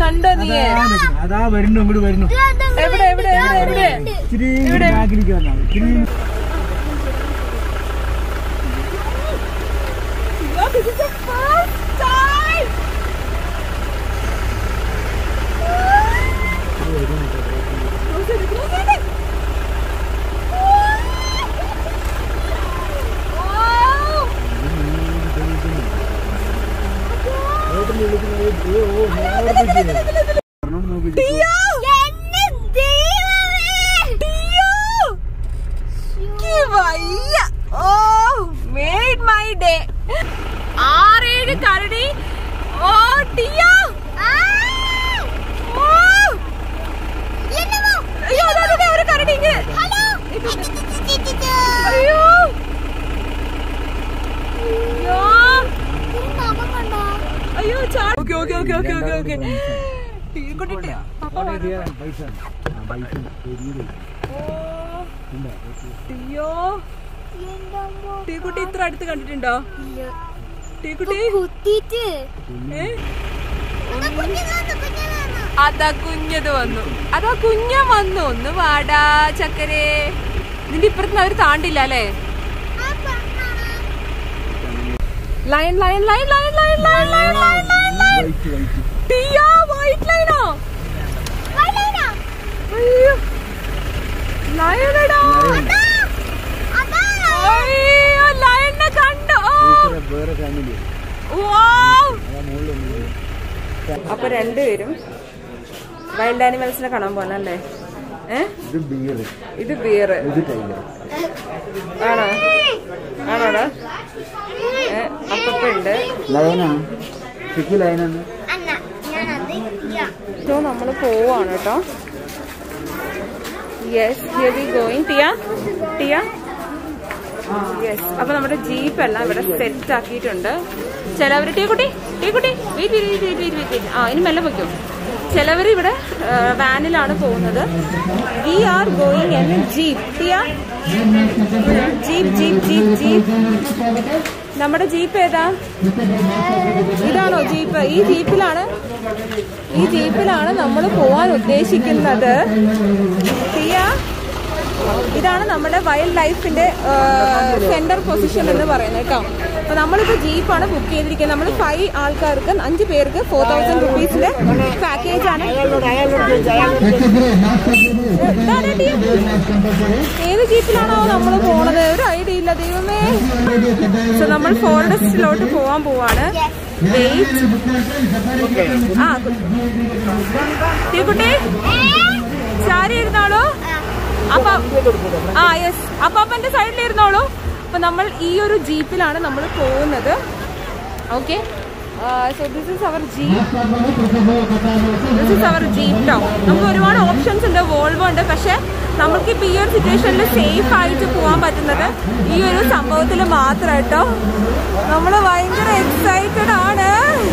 കണ്ടോ നീ? അതാ വരുന്നു, ഇങ്ങോട്ട് വരുന്നു. എവിടെ എവിടെ എവിടെ എവിടെ? ഇവിടെ ബാഗിലേക്ക് വന്നാൽ made my day. 6-7 കരടി. ഓ ടിയ, അയ്യോ ഒരു കരടി. അയ്യോ അയ്യോ okay okay okay okay okay okay. ടീക്കുട്ടി ഇത്ര അടുത്ത് കണ്ടിട്ടുണ്ടോ? ടീക്കുട്ടി അതാ കുഞ്ഞത് വന്നു, അതാ കുഞ്ഞ വന്നു. ഒന്ന് വാടാ ചക്കരേ. നിന്റെ ഇപ്പുറത്ത് അവര് താണ്ടില്ല അല്ലേ? Line line line line line line line line line line. Tiya white ലൈനോ? അയ്യോ ലൈനടാ. അയ്യോ ലൈനെ കണ്ടോ? അപ്പൊ രണ്ടുപേരും വൈൽഡ് ആനിമൽസിനെ കാണാൻ പോന്നല്ലേ? ഇത് ബിയർ ആണോ? ആണോടാ? അപ്പുണ്ട്. സോ നമ്മള് പോവാണ് കേട്ടോ. Yes here we going. Tiya Tiya yes. അപ്പൊ നമ്മുടെ ജീപ്പ് എല്ലാം ഇവിടെ സെറ്റ് ആക്കിയിട്ടുണ്ട്. ചിലവര് ടീക്കുട്ടി ടീക്കുട്ടി wait wait wait wait wait. ഇനി മെല്ലെ വയ്ക്കും. ചിലവർ ഇവിടെ വാനിലാണ് പോകുന്നത്. We are going in jeep. Tiya jeep jeep jeep jeep. നമ്മുടെ ജീപ്പ് ഏതാ? ഇതാണോ ജീപ്പ്? ഈ ജീപ്പിലാണ് നമ്മൾ പോവാൻ ഉദ്ദേശിക്കുന്നത്. ടിയ ഇതാണ് നമ്മുടെ വൈൽഡ് ലൈഫിന്റെ സെന്റർ പൊസിഷൻ എന്ന് പറയുന്നത് കേട്ടോ. അപ്പൊ നമ്മളിപ്പോ ജീപ്പാണ് ബുക്ക് ചെയ്തിരിക്കുന്നത്. നമ്മൾ 5 ആൾക്കാർക്ക് 5 പേർക്ക് 4000 റുപ്പീസിന്റെ പാക്കേജ് ആണ്. ഏത് ജീപ്പിലാണോ നമ്മൾ പോണത് ഒരു ഐഡിയ ഇല്ല ദൈവമേ. സോ നമ്മൾ ഫോറസ്റ്റിലോട്ട് പോവാണ്. കുട്ടി സാരി ഇരുന്നാളോ? യെസ് അപ്പാപ്പന്റെ സൈഡിലിരുന്നോളൂ. അപ്പൊ നമ്മൾ ഈ ഒരു ജീപ്പിലാണ് നമ്മൾ പോകുന്നത്. Okay so this is our jeep. നമുക്ക് ഒരുപാട് ഓപ്ഷൻസ് ഉണ്ട്. വോൾവോ ഉണ്ട്. പക്ഷെ നമുക്ക് ഇപ്പൊ ഈ ഒരു സിറ്റുവേഷനിൽ സേഫ് ആയിട്ട് പോകാൻ പറ്റുന്നത് ഈ ഒരു സംഭവത്തിൽ മാത്രം കേട്ടോ. നമ്മള് ഭയങ്കര എക്സൈറ്റഡ് ആണ്.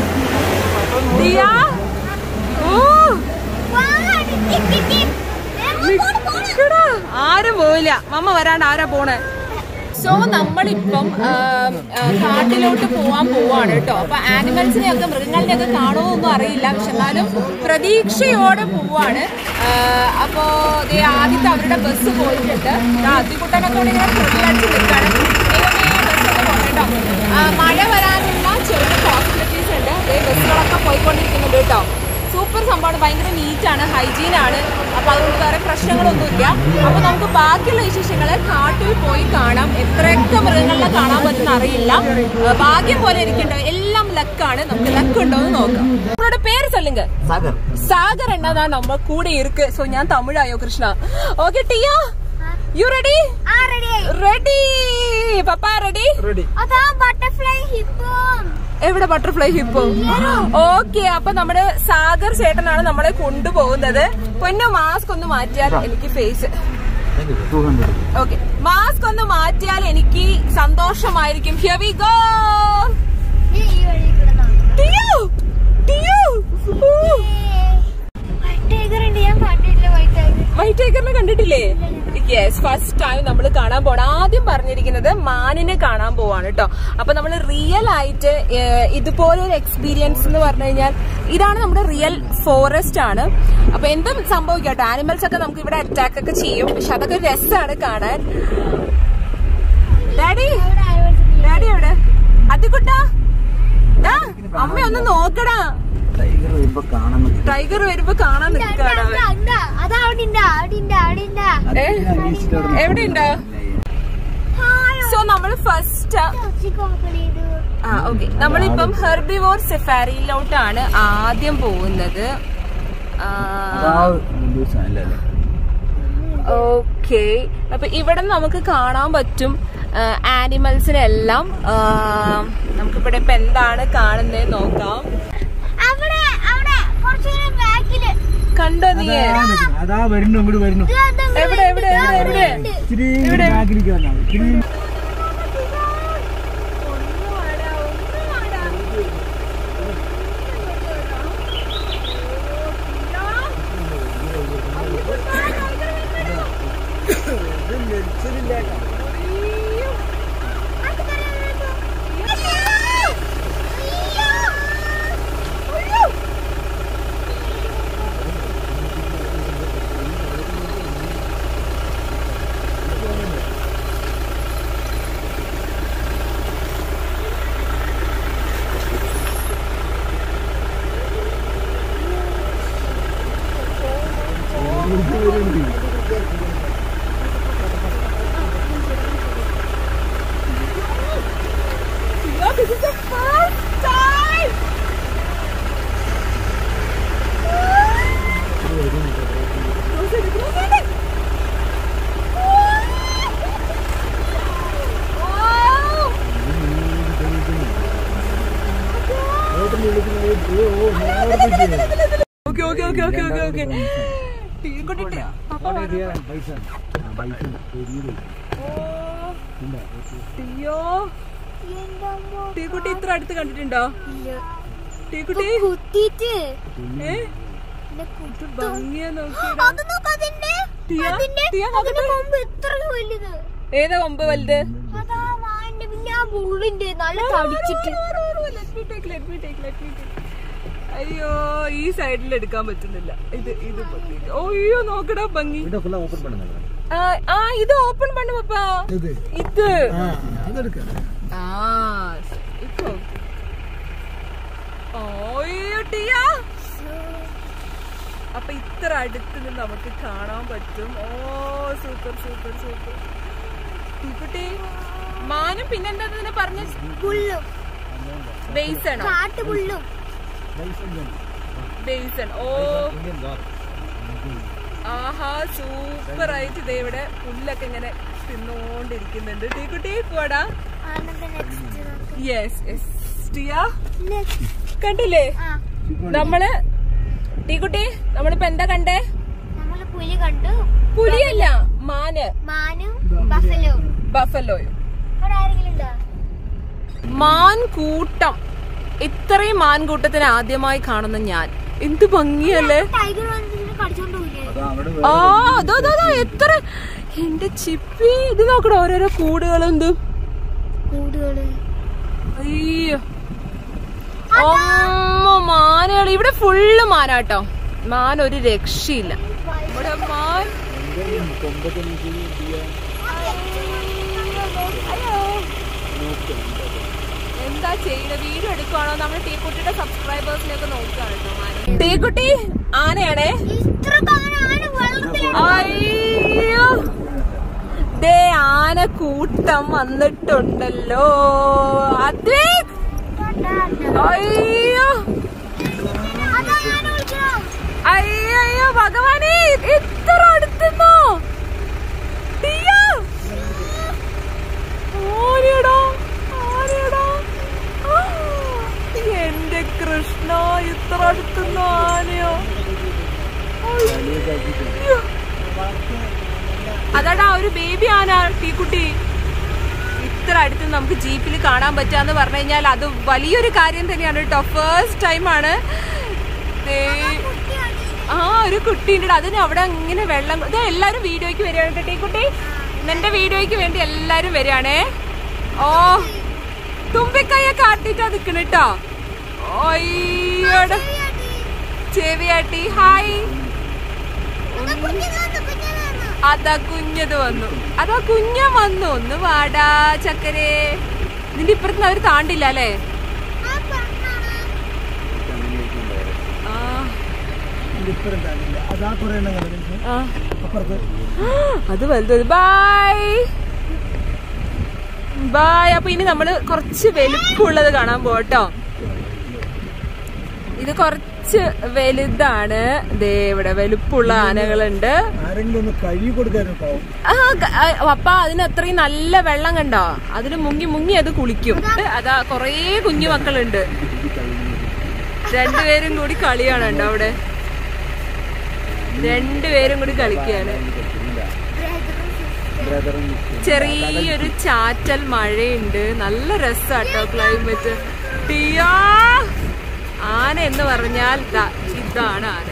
ആരും പോവില്ല. മമ്മ വരാണ്ട് ആരാ പോണേ? സോ നമ്മളിപ്പം കാട്ടിലോട്ട് പോവാണ് കേട്ടോ. അപ്പൊ ആനിമൽസിനെയൊക്കെ മൃഗങ്ങളിനെയൊക്കെ കാണുമോന്നും അറിയില്ല. പക്ഷെ എന്നാലും പ്രതീക്ഷയോടെ പോവാണ്. അപ്പോ ആദ്യത്തെ അവരുടെ ബസ് പോയിട്ടുണ്ട്. അതികുട്ടനൊക്കെ ഇവിടെ ഇങ്ങനെ തൊഴിലടിച്ച് നിൽക്കാണ്. ബസ്സൊക്കെ പോകട്ടോ. മഴ വരാനുള്ള ചെറിയ പോസിബിലിറ്റീസ് ഉണ്ട്. ബസ്സുകളൊക്കെ പോയിക്കൊണ്ടിരിക്കുന്നുണ്ട് കേട്ടോ. സൂപ്പർ സംഭവമാണ്. ഭയങ്കര നീറ്റാണ്, ഹൈജീനാണ്. അപ്പൊ അതുകൊണ്ട് വേറെ പ്രശ്നങ്ങളൊന്നുമില്ല. അപ്പൊ നമുക്ക് ബാക്കിയുള്ള വിശേഷങ്ങള് കാട്ടിൽ പോയി കാണാം. എത്രയൊക്കെ മൃഗങ്ങളെ കാണാൻ പറ്റുന്ന അറിയില്ല. ഭാഗ്യം പോലെ ഇരിക്കണ്ടോ. എല്ലാം ലക്കാണ്. നമുക്ക് ലക്ക് ഉണ്ടോ എന്ന് നോക്കാം. നമ്മളോட പേര് சொல்லுங்க. സാഗർ എന്നതാണ് നമ്മൾ കൂടെ ഇருக்கு. സോ ഞാൻ തമിഴായോ Krishna? Okay Tiya you ready? Ready. പപ്പ റെഡി? എവിടെ ബട്ടർഫ്ലൈ ഹിപ്പോ? ഓക്കെ അപ്പൊ നമ്മുടെ സാഗർ ചേട്ടനാണ് നമ്മളെ കൊണ്ടുപോകുന്നത്. പൊന്നു മാസ്ക് ഒന്ന് മാറ്റിയാൽ എനിക്ക് ഫേസ്. ഓക്കെ മാസ്ക് ഒന്ന് മാറ്റിയാൽ എനിക്ക് സന്തോഷമായിരിക്കും. Here we go. വൈറ്റ് ടൈഗറിനെ കണ്ടിട്ടില്ലേ? യെസ് ഫസ്റ്റ് ടൈം നമ്മൾ കാണാൻ പോണം. ആദ്യം പറഞ്ഞിരിക്കുന്നത് മാനിനെ കാണാൻ പോവാണ് കേട്ടോ. അപ്പൊ നമ്മൾ റിയൽ ആയിട്ട് ഇതുപോലൊരു എക്സ്പീരിയൻസ് എന്ന് പറഞ്ഞു കഴിഞ്ഞാൽ ഇതാണ് നമ്മുടെ റിയൽ ഫോറസ്റ്റ് ആണ്. അപ്പൊ എന്തും സംഭവിക്കട്ടെ, ആനിമൽസ് ഒക്കെ നമുക്ക് ഇവിടെ അറ്റാക്ക് ഒക്കെ ചെയ്യും. പക്ഷെ അതൊക്കെ രസമാണ് കാണാൻ. ഡാഡി ഡാഡി എവിടെ? അതിക്കുട്ടാ അമ്മ ഒന്ന് നോക്കടാ. ടൈഗർ വരുമ്പോ കാണാൻ നിൽക്കാണ്. എവിടെയുണ്ടോ? സോ നമ്മൾ ഫസ്റ്റ് ഓക്കെ, നമ്മളിപ്പം ഹെർബിവോർ സഫാരിയിലോട്ടാണ് ആദ്യം പോകുന്നത്. ഓക്കെ, അപ്പൊ ഇവിടെ നമുക്ക് കാണാൻ പറ്റും ആനിമൽസിനെല്ലാം. നമുക്കിവിടെ ഇപ്പൊ എന്താണ് കാണുന്നത് നോക്കാം. കണ്ടോ നീ? അതാ വരുന്നു, ഇങ്ങോട്ട് വരുന്നു. എവിടെ എവിടെ എവിടെ എവിടെ? This is the first time. Okay. ടീക്കുട്ടി ഇത്ര അടുത്ത് കണ്ടിട്ടുണ്ടോ? ടീക്കുട്ടി ഭംഗിയാ നോക്കിയാ. ഏതാ കൊമ്പ് വലുത്? അയ്യോ, ഈ സൈഡിൽ എടുക്കാൻ പറ്റുന്നില്ല. ഇത് അയ്യോ നോക്കടാ ഭംഗി. ഇത് ഓപ്പൺ പണ്ണു പപ്പാ. ഇത് അപ്പൊ ഇത്ര അടുത്ത് നിന്ന് നമുക്ക് കാണാൻ പറ്റും. Oh super super super. കുട്ടി മാനും പിന്നെന്താ പറഞ്ഞ ബേസണോ? ബേസൺ. ഓ ആഹാ, സൂപ്പർ ആയിട്ട് ഇതേ ഇവിടെ പുല്ലൊക്കെ ഇങ്ങനെ തിന്നോണ്ടിരിക്കുന്നുണ്ട്. ടീക്കുട്ടി പോടാ. യെസ് യെസ് ടിയ കണ്ടില്ലേ നമ്മള്? ടീക്കുട്ടി നമ്മളിപ്പോ എന്താ കണ്ടേ? പുലിയല്ല, ബഫലോയും. മാൻകൂട്ടം. ഇത്രയും മാൻകൂട്ടത്തിന് ആദ്യമായി കാണുന്ന ഞാൻ. എന്ത് ഭംഗിയല്ലേ? ആ അതോ എത്ര എന്റെ ചിപ്പി. ഇത് നോക്കണോ ഓരോരോ കൂടുകളുണ്ട്. അയ്യോ മാനുകൾ ഇവിടെ ഫുള്ള് മാനാട്ടോ. മാൻ ഒരു രക്ഷയില്ല ഇവിടെ. മാൻ എന്താ ചെയ്യുന്നത്? വീഡിയോ എടുക്കുവാണോ? നമ്മൾ ടീക്കുട്ടിയുടെ സബ്സ്ക്രൈബേഴ്സിനെയൊക്കെ നോക്കുകയാണ് കേട്ടോ. ടീക്കുട്ടി ആനയാണേ. അയ്യോ ദേ ആനക്കൂട്ടം വന്നിട്ടുണ്ടല്ലോ. അതേ അയ്യോ അയ്യോ ഭഗവാനെ, ഇത്ര അടുത്തുന്നോ? എന്റെ കൃഷ്ണ, ഇത്ര അടുത്തുന്നോ ആനയോ? അതാടാ ഒരു ബേബി ആന. ടീക്കുട്ടി ഇത്ര അടുത്ത് നമുക്ക് ജീപ്പിൽ കാണാൻ പറ്റാന്ന് പറഞ്ഞു കഴിഞ്ഞാൽ അത് വലിയൊരു കാര്യം തന്നെയാണ് കേട്ടോ. ഫസ്റ്റ് ടൈമാണ്. ആ ഒരു കുട്ടീൻ്റെ അതിന് അവിടെ ഇങ്ങനെ വെള്ളം. ഇത് എല്ലാരും വീഡിയോയ്ക്ക് വരികയാണ് കേട്ടോ. ടീക്കുട്ടി നിന്റെ വീഡിയോയ്ക്ക് വേണ്ടി എല്ലാരും വരികയാണേ. ഓ തുമ്പിക്കൈയൊക്കെ ആട്ടിട്ടാ നിക്കണ കേട്ടോ. ചെവിയാട്ടി ഹായ്. അതാ കുഞ്ഞത് വന്നു, അതാ കുഞ്ഞ വന്നു. ഒന്ന് വാടാ ചക്കരെ. നിന്റെ ഇപ്പുറത്ത് അവര് താണ്ടില്ല അല്ലേ? അത് വലുത്. Bye bye. അപ്പൊ ഇനി നമ്മള് കുറച്ച് വലുപ്പമുള്ളത് കാണാൻ പോട്ടോ. ഇത് കുറച്ച് വലുതാണ്. ദേ ഇവിടെ വലുപ്പമുള്ള ആനകളുണ്ട്. അപ്പ അതിന് അത്രയും നല്ല വെള്ളം കണ്ടോ? അതിന് മുങ്ങി മുങ്ങി അത് കുളിക്കും. അതാ കൊറേ കുഞ്ഞു മക്കളുണ്ട്. രണ്ടുപേരും കൂടി കളിയാണ് കേട്ടോ. അവിടെ രണ്ടുപേരും കൂടി കളിക്കുകയാണ്. ചെറിയൊരു ചാറ്റൽ മഴയുണ്ട്. നല്ല രസാട്ടോ ക്ലൈമറ്റ്. ടിയാ ആന എന്ന് പറഞ്ഞാൽ ഇതാണ് ആന.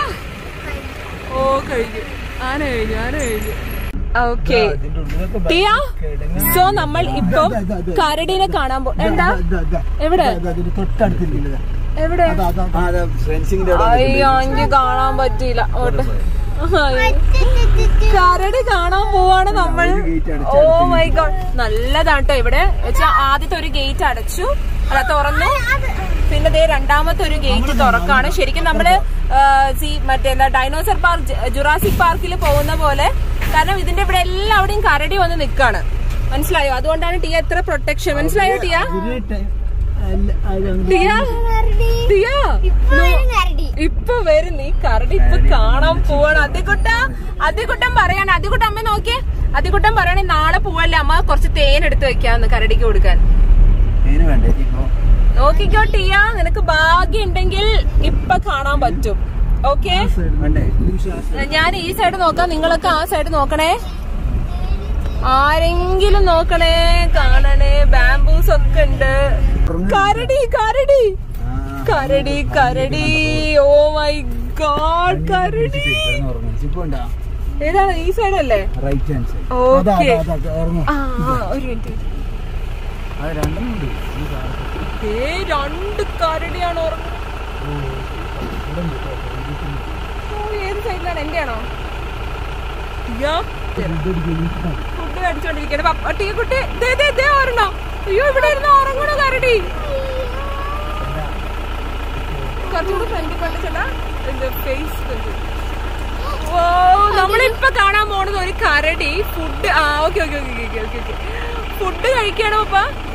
ഓ കഴിഞ്ഞു, ആന കഴിഞ്ഞു, ആന കഴിഞ്ഞു. ഓക്കെ ടിയ. സോ നമ്മൾ ഇപ്പൊ കരടിനെ കാണാൻ എന്താ എവിടെ എവിടെ? അയ്യോ എനിക്ക് കാണാൻ പറ്റിയില്ല. കരടി കാണാൻ പോവാണ് നമ്മൾ. ഓ മൈ ഗോഡ്, നല്ലതാട്ടോ. ഇവിടെ ആദ്യത്തെ ഒരു ഗേറ്റ് അടച്ചു, അല്ല തുറന്നു. പിന്നെ ദേ രണ്ടാമത്തെ ഒരു ഗേറ്റ് തുറക്കാണ്. ശരിക്കും നമ്മള് മറ്റേ ഡൈനോസർ പാർക്ക്, ജുറാസിക് പാർക്കിൽ പോകുന്ന പോലെ. കാരണം ഇതിന്റെ ഇവിടെ എല്ലാവിടെയും കരടി വന്ന് നിക്കാണ്. മനസ്സിലായോ? അതുകൊണ്ടാണ് ടിയ എത്ര പ്രൊട്ടക്ഷൻ. മനസ്സിലായോ ടിയ? ഇപ്പൊ വരും. നീ കരടി ഇപ്പൊ കാണാൻ പോവാണ്. അതികുട്ടൻ പറയാണ്. അതികുട്ടൻ അമ്മ നോക്കിയേ. അതികുട്ടൻ പറയണേ നാളെ പോവല്ലേ അമ്മ, കുറച്ച് തേൻ എടുത്ത് വെക്കാന്ന് കരടിക്ക് കൊടുക്കാൻ. നോക്കിക്കോ ടിയ, നിനക്ക് ഭാഗ്യം ഉണ്ടെങ്കിൽ ഇപ്പൊ കാണാൻ പറ്റും. ഓക്കെ, ഞാൻ ഈ സൈഡ് നോക്കാം, നിങ്ങളൊക്കെ ആ സൈഡ് നോക്കണേ. ആരെങ്കിലും നോക്കണേ, കാണണേ. ബാംബൂസ് ഒക്കെ ഉണ്ട്. കരടി കരടി കരടി കരടി. ഓ മൈ ഗോഡ്, കരടി. ഏതാണ്? ഈ സൈഡ് അല്ലേ? ഓക്കെ, ഒരു മിനിറ്റ്. രണ്ട് കരടിയാണ് ഉറങ്ങുന്നത്. ഏത് സൈഡിലാണ്? എന്റെ ആണോ? ഫുഡ് അടിച്ചോണ്ടിരിക്കണ ടീ കുട്ടി. ഒരെണ്ണോ. അയ്യോ ഇവിടെ ഇരുന്ന് ഉറങ്ങണോ കരടി? കുറച്ചുകൂടെ ഫ്രണ്ടിൽ കൊണ്ടുചെന്നാ ഫേസ്. ഓ, നമ്മളിപ്പൊ കാണാൻ പോണത് ഒരു കരടി food. Okay okay okay okay okay okay. Food കഴിക്കണോ അപ്പ?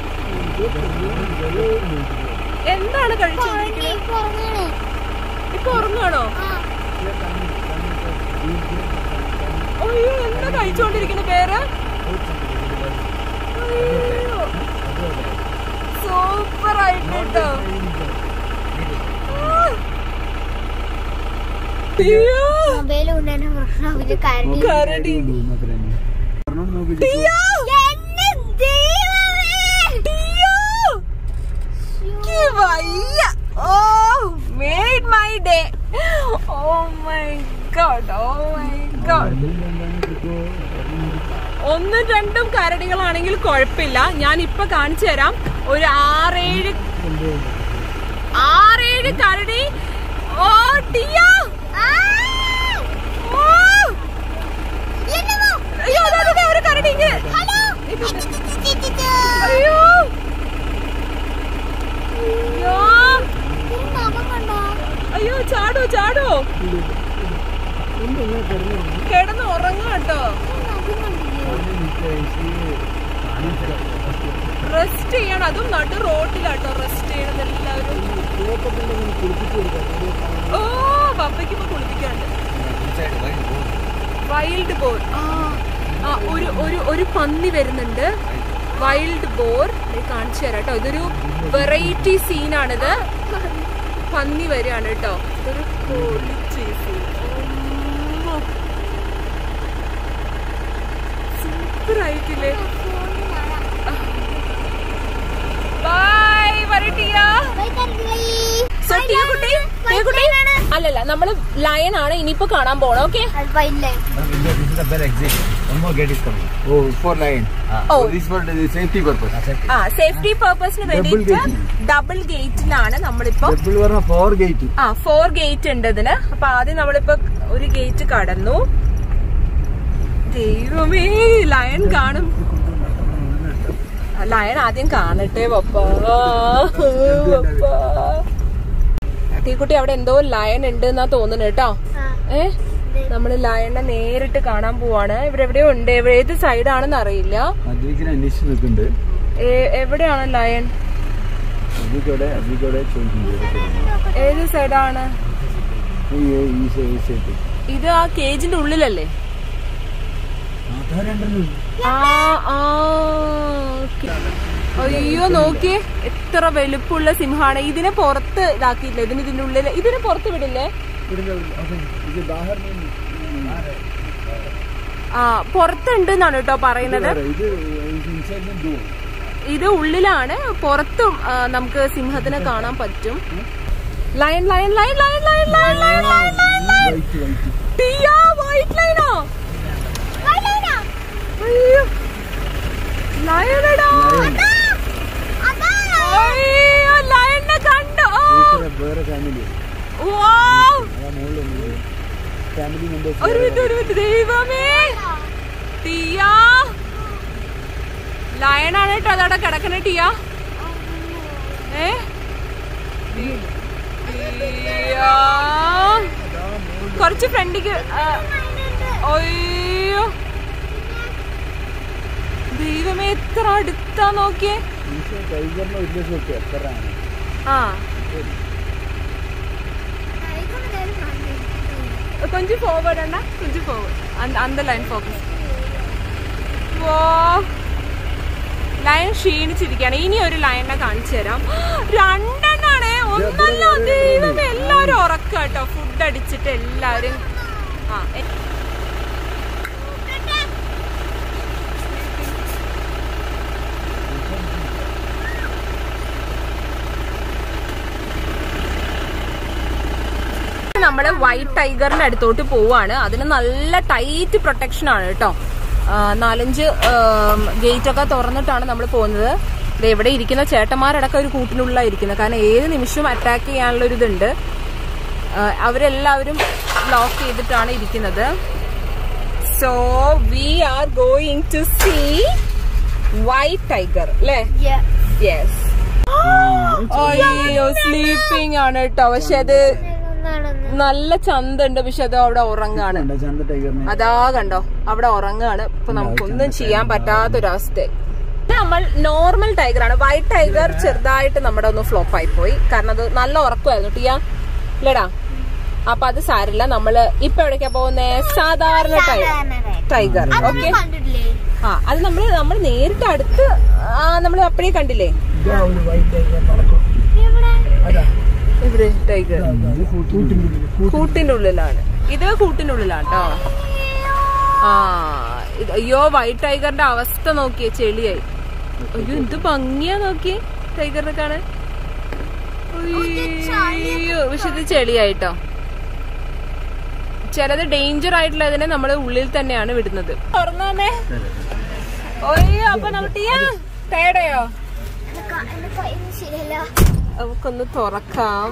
എന്താണ് കഴിച്ചോണ്ടിരിക്കുന്നത്? ഇപ്പൊ ഉറങ്ങാണോ? അയ്യോ, എന്താ കഴിച്ചോണ്ടിരിക്കുന്ന പേര്? സൂപ്പർ ആയിട്ടോ. കരടി വയ്യ. Oh made my day. Oh my god, oh my god. ഒന്നും രണ്ടും കരടികളാണെങ്കിൽ കുഴപ്പമില്ല. ഞാൻ ഇപ്പൊ കാണിച്ചു തരാം. ഒരു 6-7 കരടി. ഓ ടിയ, അയ്യോ ഒരു കരടി. അയ്യോ അയ്യോ, ചാടോ ചാടോ. കിടന്ന് ഉറങ്ങും കേട്ടോ. റെസ്റ്റ് ചെയ്യണം. അതും നടു റോഡിലാട്ടോ റെസ്റ്റ് ചെയ്യണം എല്ലാവരും. ഓ പപ്പയ്ക്ക് ഇപ്പൊ കുളിപ്പിക്കാണ്ട്. Wild bore. ഒരു പന്നി വരുന്നുണ്ട്. വൈൽഡ് ബോർ കാണിച്ചു തരാം കേട്ടോ. ഇതൊരു വെറൈറ്റി സീനാണിത്. പന്നി വരികയാണ് കേട്ടോ. ഇതൊരു സൂപ്പർ ആയിട്ടില്ലേ? ബൈ വരട്ടിയ. അല്ലല്ല, നമ്മള് ലയൺ ആണ് ഇനിയിപ്പോ കാണാൻ പോണം. Okay, One more gate is coming. Oh, for lion. Oh. So this for the safety purpose. Safety പർപ്പസിന് വേണ്ടിയിട്ട് ഡബിൾ ഗേറ്റിലാണ് നമ്മളിപ്പോ. Double പറഞ്ഞ 4 gate. 4 ഗേറ്റ് ഉണ്ട് ഇതിന്. അപ്പൊ ആദ്യം നമ്മളിപ്പോ ഒരു ഗേറ്റ് കടന്നു. ദൈവമേ, ലയൺ കാണും. ലയൺ ആദ്യം കാണട്ടെ പപ്പാ. ടീക്കുട്ടി, അവിടെ എന്തോ ലയൺ ഉണ്ട് എന്നാ തോന്നുന്നു കേട്ടോ. നമ്മള് ലയണിനെ നേരിട്ട് കാണാൻ പോവാണ്. ഇവിടെ എവിടെയോ ഉണ്ട്. ഏത് സൈഡാണെന്ന് അറിയില്ല. എവിടെയാണ് ലയൺ? ഏത് സൈഡാണ് ഇത്? ആ കേജിന്റെ ഉള്ളിലല്ലേ? അയ്യോ, നോക്കിയേ എത്ര വലുപ്പുള്ള സിംഹാണ്. ഇതിനെ പുറത്ത് ഇതാക്കിയില്ല. ഇതിന്റെ ഉള്ളിൽ. ഇതിനെ പുറത്ത് വിടില്ലേ? പുറത്തുണ്ട് എന്നാണ് കേട്ടോ പറയുന്നത്. ഇത് ഉള്ളിലാണ്. പുറത്തും നമുക്ക് സിംഹത്തിനെ കാണാൻ പറ്റും. Lion lion lion lion lion lion lion lion lion Tiya, white ലയണോ? അയ്യോ, ലയണടാ. അയ്യോ, ലയണിനെ കണ്ടോ? ഒരു മിനിറ്റ്, ദൈവമേ. ടിയാ, ലയണാണ് കേട്ടോ അതവിടെ കിടക്കണ. ടിയാ, കുറച്ച് ഫ്രണ്ടിക്ക്. അയ്യോ ദൈവമേ, എത്ര അടുത്താ നോക്കിയേ. கொஞ்சம் forward அண்ணா, கொஞ்சம் forward. அந்த லைன் ഫോക്കസ്. ലയൺ ക്ഷീണിച്ചിരിക്കുകയാണ്. ഇനി ഒരു ലയണിനെ കാണിച്ചു തരാം. 2 എണ്ണാണേ, ഒന്നല്ല. ദൈവം, എല്ലാവരും ഉറക്ക കേട്ടോ. ഫുഡ് അടിച്ചിട്ട് എല്ലാവരും. നമ്മള് വൈറ്റ് ടൈഗറിന്റെ അടുത്തോട്ട് പോവാണ്. അതിന് നല്ല ടൈറ്റ് പ്രൊട്ടക്ഷൻ ആണ് കേട്ടോ. 4-5 ഗേറ്റ് ഒക്കെ തുറന്നിട്ടാണ് നമ്മൾ പോകുന്നത്. ഇവിടെ ഇരിക്കുന്ന ചേട്ടന്മാരടക്കം ഒരു കൂട്ടിനുള്ളിലായിരിക്കുന്നത്. കാരണം ഏത് നിമിഷവും അറ്റാക്ക് ചെയ്യാനുള്ള ഒരു ഇതുണ്ട്. അവരെല്ലാവരും ലോക്ക് ചെയ്തിട്ടാണ് ഇരിക്കുന്നത്. So we are going to see white tiger അല്ലേ? യെസ്. അയ്യോ, സ്ലീപ്പിംഗ് ആണ് കേട്ടോ. പക്ഷെ അത് നല്ല ചന്തണ്ട്. പക്ഷെ അത് അവിടെ ഉറങ്ങാണ്. അതാ കണ്ടോ, അവിടെ ഉറങ്ങാണ്. ഇപ്പൊ നമുക്കൊന്നും ചെയ്യാൻ പറ്റാത്തൊരവസ്ഥ. നമ്മൾ നോർമൽ ടൈഗർ ആണ്. വൈറ്റ് ടൈഗർ ചെറുതായിട്ട് നമ്മുടെ ഒന്ന് ഫ്ലോപ്പ് ആയി പോയി. കാരണം അത് നല്ല ഉറക്കമായിരുന്നു ടിയാ, ഇല്ലടാ. അപ്പൊ അത് സാരില്ല. നമ്മള് ഇപ്പൊ എവിടേക്കാ പോകുന്നേ? സാധാരണ ടൈഗർ. ഓക്കെ. അത് നമ്മൾ നേരിട്ട് അടുത്ത് നമ്മൾ അപ്പഴേ കണ്ടില്ലേ? ഇവിടെ ടൈഗർ കൂട്ടിന്റെ ഉള്ളിലാണ്. ഇത് കൂട്ടിനുള്ളിലാണ് കേട്ടോ. അയ്യോ, വൈറ്റ് ടൈഗറിന്റെ അവസ്ഥ നോക്കിയേ, ചെളിയായി. അയ്യോ, എന്ത് ഭംഗിയാ നോക്കിയേ ടൈഗറിനെ കാണാൻ. അയ്യോ, പക്ഷെ ഇത് ചെളിയായിട്ടോ. ചിലത് ഡേഞ്ചർ ആയിട്ടുള്ളതിനെ നമ്മൾ ഉള്ളിൽ തന്നെയാണ് വിടുന്നത്. തുറന്നേ. അയ്യോ, അപ്പൊ നമ്മട്ടിയാ ടയർഡയോ? നമുക്കൊന്ന് തുറക്കാം.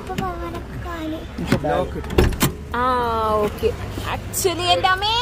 ഓക്കെ. ആക്ച്വലി എന്റെ അമ്മേ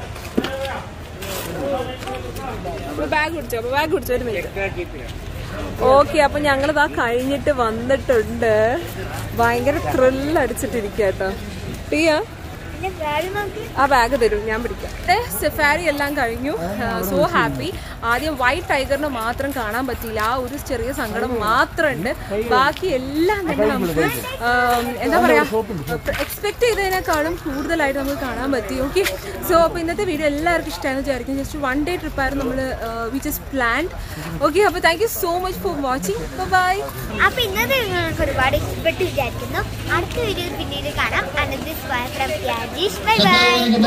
ബാഗ് കുടിച്ചോ? ബാഗ് കുടിച്ചോ? ഒരു മിനിറ്റ്. ഓക്കെ, അപ്പൊ ഞങ്ങളിതാ കഴിഞ്ഞിട്ട് വന്നിട്ടുണ്ട്. ഭയങ്കര ത്രില്ല് അടിച്ചിട്ടിരിക്കുക കേട്ടോ. ടിയാ, ആ ബാഗ് തരൂ, ഞാൻ പിടിക്കാം. സഫാരി എല്ലാം കഴിഞ്ഞു. So happy. ആദ്യം വൈറ്റ് ടൈഗറിന് മാത്രം കാണാൻ പറ്റിയില്ല. ആ ഒരു ചെറിയ സങ്കടം മാത്രമുണ്ട്. ബാക്കി എല്ലാം തന്നെ നമുക്ക് എന്താ പറയാ, എക്സ്പെക്ട് ചെയ്തതിനേക്കാളും കൂടുതലായിട്ട് നമുക്ക് കാണാൻ പറ്റി. ഓക്കെ. സോ അപ്പൊ ഇന്നത്തെ വീഡിയോ എല്ലാവർക്കും ഇഷ്ടമാണെന്ന് വിചാരിക്കും. ജസ്റ്റ് 1 day ട്രിപ്പായിരുന്നു നമ്മൾ വി ജസ്റ്റ് പ്ലാൻഡ്. ഓക്കെ. അപ്പൊ thank you so much for watching. Bye. അപ്പൊ ഇന്നത്തെ നിങ്ങൾക്ക് ഒരുപാട് ഇഷ്ടപ്പെട്ട് വിചാരിക്കുന്നു. അടുത്ത വീഡിയോ പിന്നീട് കാണാം. Bye by.